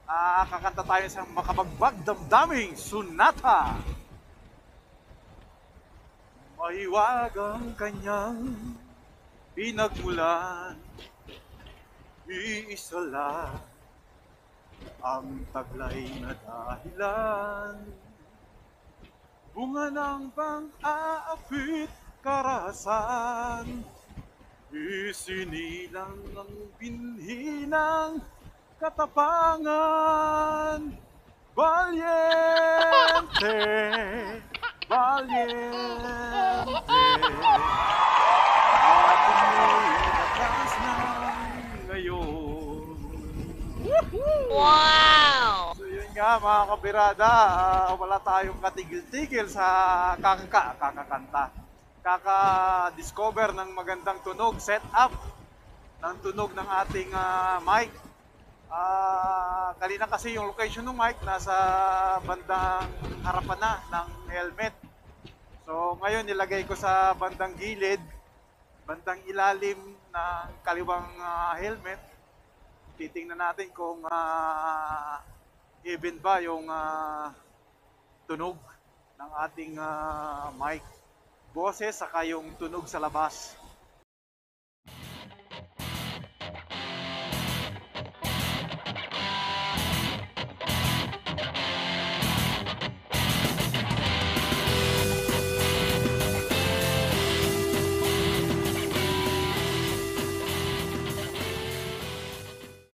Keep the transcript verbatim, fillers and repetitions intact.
Ah, kakanta tayo sa makabagbag damdaming Sonata. Mahiwag ang kanyang pinagmulan, iisa lang ang taglay na dahilan. Bunga ng pang-aapit karahasan, isinilang ang binhi ng katapangan. Valiente, valiente, ating mo'y lakas ng ngayon. Wow! So yun nga mga kabirada, ah, wala tayong katigil-tigil sa kakaka, kakakanta. Kaka-discover ng magandang tunog, set up ng tunog ng ating ah, mic. Ah, kanina kasi yung location ng mic nasa bandang harapan na ng helmet. So ngayon nilagay ko sa bandang gilid, bandang ilalim ng kaliwang ah, helmet. Titingnan natin kung ah, even ba yung ah, tunog ng ating ah, mic. Boses saka yung tunog sa labas.